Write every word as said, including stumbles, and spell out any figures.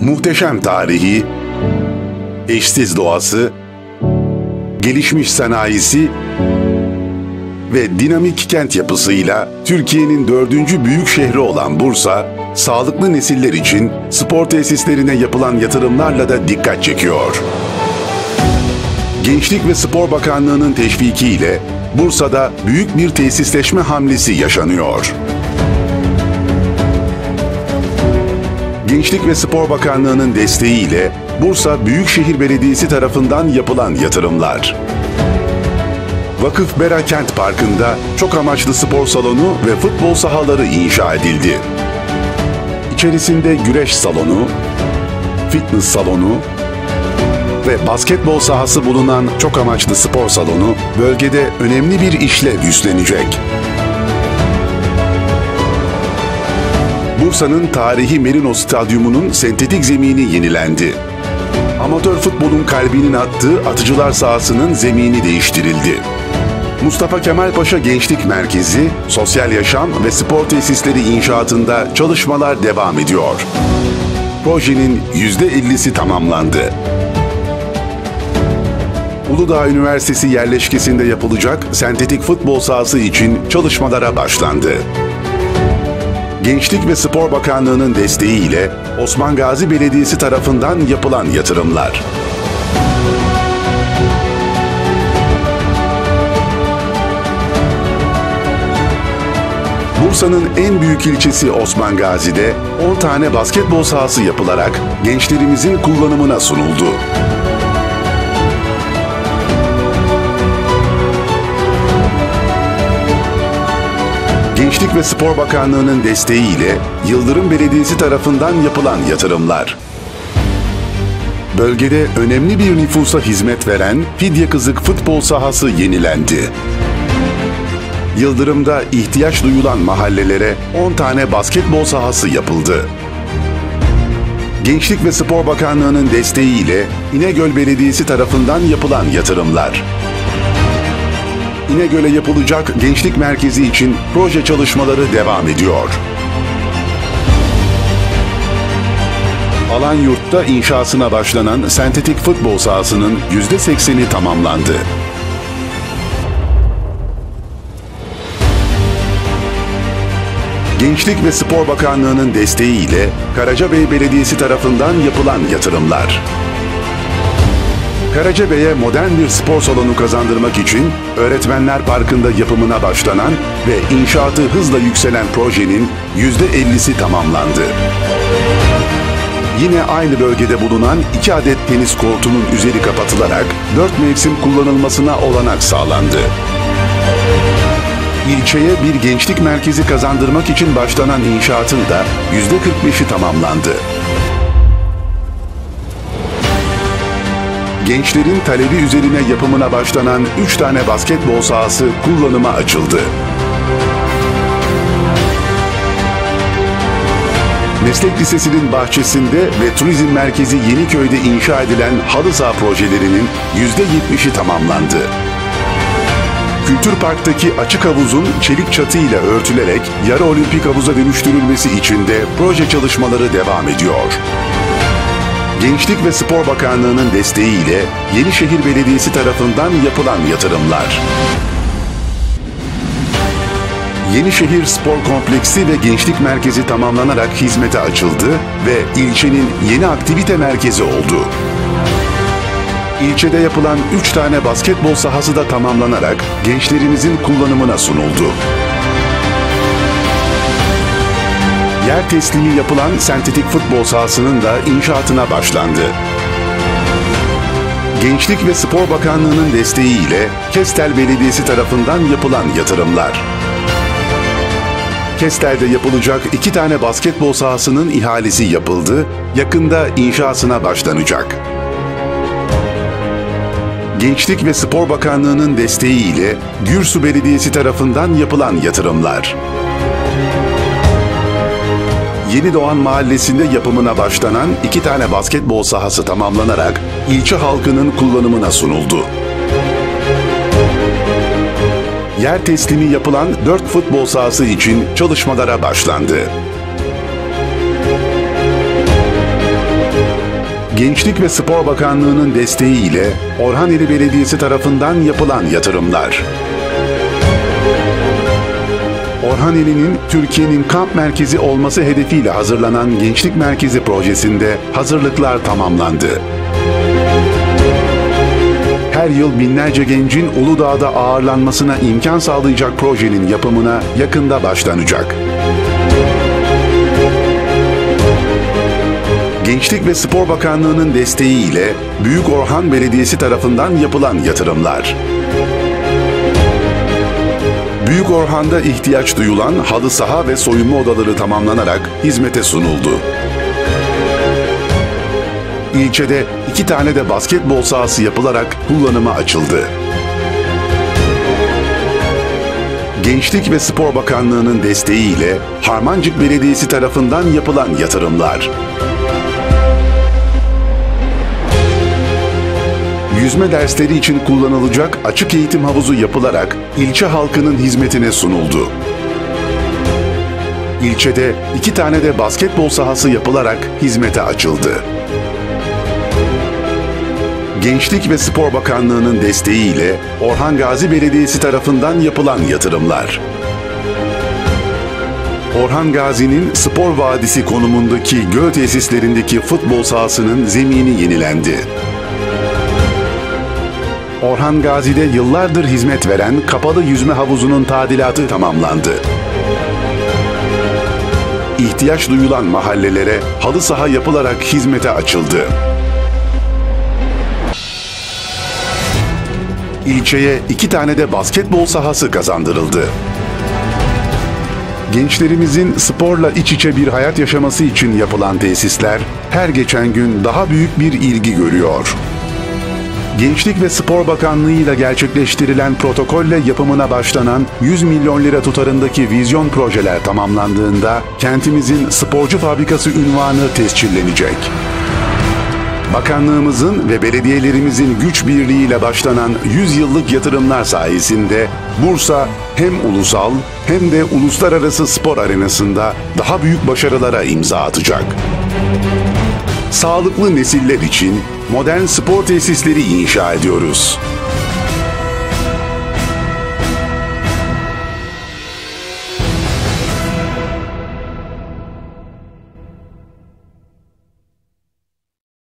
Muhteşem tarihi, eşsiz doğası, gelişmiş sanayisi ve dinamik kent yapısıyla Türkiye'nin dördüncü büyük şehri olan Bursa, sağlıklı nesiller için spor tesislerine yapılan yatırımlarla da dikkat çekiyor. Gençlik ve Spor Bakanlığı'nın teşvikiyle Bursa'da büyük bir tesisleşme hamlesi yaşanıyor. Gençlik ve Spor Bakanlığı'nın desteğiyle Bursa Büyükşehir Belediyesi tarafından yapılan yatırımlar. Vakıf Bera Kent Parkı'nda çok amaçlı spor salonu ve futbol sahaları inşa edildi. İçerisinde güreş salonu, fitness salonu ve basketbol sahası bulunan çok amaçlı spor salonu bölgede önemli bir işlev üstlenecek. Bursa'nın tarihi Merino Stadyumu'nun sentetik zemini yenilendi. Amatör futbolun kalbinin attığı atıcılar sahasının zemini değiştirildi. Mustafa Kemal Paşa Gençlik Merkezi, sosyal yaşam ve spor tesisleri inşaatında çalışmalar devam ediyor. Projenin yüzde ellisi tamamlandı. Uludağ Üniversitesi yerleşkesinde yapılacak sentetik futbol sahası için çalışmalara başlandı. Gençlik ve Spor Bakanlığı'nın desteğiyle Osman Gazi Belediyesi tarafından yapılan yatırımlar. Bursa'nın en büyük ilçesi Osman Gazi'de on tane basketbol sahası yapılarak gençlerimizin kullanımına sunuldu. Gençlik ve Spor Bakanlığı'nın desteğiyle Yıldırım Belediyesi tarafından yapılan yatırımlar. Bölgede önemli bir nüfusa hizmet veren Fidyakızık futbol sahası yenilendi. Yıldırım'da ihtiyaç duyulan mahallelere on tane basketbol sahası yapıldı. Gençlik ve Spor Bakanlığı'nın desteğiyle İnegöl Belediyesi tarafından yapılan yatırımlar. İnegöl'e yapılacak gençlik merkezi için proje çalışmaları devam ediyor. Alanyurt'ta inşasına başlanan sentetik futbol sahasının yüzde sekseni tamamlandı. Gençlik ve Spor Bakanlığı'nın desteğiyle Karacabey Belediyesi tarafından yapılan yatırımlar. Karacabey'e modern bir spor salonu kazandırmak için Öğretmenler Parkı'nda yapımına başlanan ve inşaatı hızla yükselen projenin yüzde ellisi tamamlandı. Yine aynı bölgede bulunan iki adet tenis kortunun üzeri kapatılarak dört mevsim kullanılmasına olanak sağlandı. İlçeye bir gençlik merkezi kazandırmak için başlanan inşaatın da yüzde kırk beşi tamamlandı. Gençlerin talebi üzerine yapımına başlanan üç tane basketbol sahası kullanıma açıldı. Meslek Lisesi'nin bahçesinde ve Turizm Merkezi Yeniköy'de inşa edilen halı saha projelerinin yüzde yetmişi tamamlandı. Kültür Park'taki açık havuzun çelik çatı ile örtülerek yarı olimpik havuza dönüştürülmesi için de proje çalışmaları devam ediyor. Gençlik ve Spor Bakanlığı'nın desteğiyle Yenişehir Belediyesi tarafından yapılan yatırımlar. Yenişehir Spor Kompleksi ve Gençlik Merkezi tamamlanarak hizmete açıldı ve ilçenin yeni aktivite merkezi oldu. İlçede yapılan üç tane basketbol sahası da tamamlanarak gençlerimizin kullanımına sunuldu. Yer teslimi yapılan sentetik futbol sahasının da inşaatına başlandı. Gençlik ve Spor Bakanlığı'nın desteğiyle Kestel Belediyesi tarafından yapılan yatırımlar. Kestel'de yapılacak iki tane basketbol sahasının ihalesi yapıldı, yakında inşasına başlanacak. Gençlik ve Spor Bakanlığı'nın desteğiyle Gürsu Belediyesi tarafından yapılan yatırımlar. Yeni Doğan Mahallesi'nde yapımına başlanan iki tane basketbol sahası tamamlanarak ilçe halkının kullanımına sunuldu. Yer teslimi yapılan dört futbol sahası için çalışmalara başlandı. Gençlik ve Spor Bakanlığı'nın desteğiyle Orhaneli Belediyesi tarafından yapılan yatırımlar. Orhaneli'nin Türkiye'nin kamp merkezi olması hedefiyle hazırlanan Gençlik Merkezi projesinde hazırlıklar tamamlandı. Her yıl binlerce gencin Uludağ'da ağırlanmasına imkan sağlayacak projenin yapımına yakında başlanacak. Gençlik ve Spor Bakanlığı'nın desteğiyle Büyükorhan Belediyesi tarafından yapılan yatırımlar. Büyükorhan'da ihtiyaç duyulan halı saha ve soyunma odaları tamamlanarak hizmete sunuldu. İlçede iki tane de basketbol sahası yapılarak kullanıma açıldı. Gençlik ve Spor Bakanlığı'nın desteğiyle Harmancık Belediyesi tarafından yapılan yatırımlar. Yüzme dersleri için kullanılacak açık eğitim havuzu yapılarak ilçe halkının hizmetine sunuldu. İlçede iki tane de basketbol sahası yapılarak hizmete açıldı. Gençlik ve Spor Bakanlığı'nın desteğiyle Orhan Gazi Belediyesi tarafından yapılan yatırımlar. Orhan Gazi'nin Spor Vadisi konumundaki göl tesislerindeki futbol sahasının zemini yenilendi. Orhan Gazi'de yıllardır hizmet veren kapalı yüzme havuzunun tadilatı tamamlandı. İhtiyaç duyulan mahallelere halı saha yapılarak hizmete açıldı. İlçeye iki tane de basketbol sahası kazandırıldı. Gençlerimizin sporla iç içe bir hayat yaşaması için yapılan tesisler her geçen gün daha büyük bir ilgi görüyor. Gençlik ve Spor Bakanlığı ile gerçekleştirilen protokolle yapımına başlanan yüz milyon lira tutarındaki vizyon projeler tamamlandığında kentimizin sporcu fabrikası unvanı tescillenecek. Bakanlığımızın ve belediyelerimizin güç birliğiyle başlanan yüz yıllık yatırımlar sayesinde Bursa hem ulusal hem de uluslararası spor arenasında daha büyük başarılara imza atacak. Sağlıklı nesiller için modern spor tesisleri inşa ediyoruz.